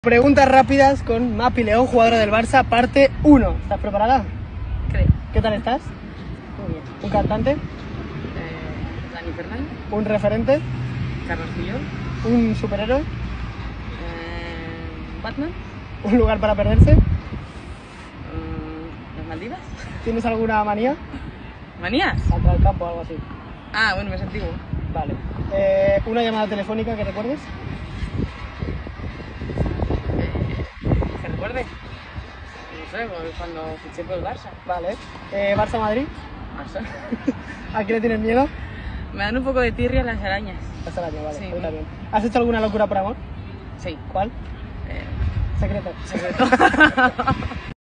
Preguntas rápidas con Mapi León, jugadora del Barça, parte 1. ¿Estás preparada? Creo. ¿Qué tal estás? Muy bien. ¿Un cantante? Dani Fernández, ¿Un referente? Carlos Puyol, ¿Un superhéroe? Batman, ¿Un lugar para perderse? las Maldivas. ¿Tienes alguna manía? ¿Manías? Saltar al campo o algo así. Ah, bueno, me es antiguo. Vale. ¿Una llamada telefónica que recuerdes? ¿Que recuerde? No sé, cuando fiché por el Barça. Vale. ¿Barça-Madrid? Barça. ¿A qué le tienes miedo? Me dan un poco de tirria las arañas. Las arañas, vale. Sí. A mí también. ¿Has hecho alguna locura por amor? Sí. ¿Cuál? Secreto. Secreto.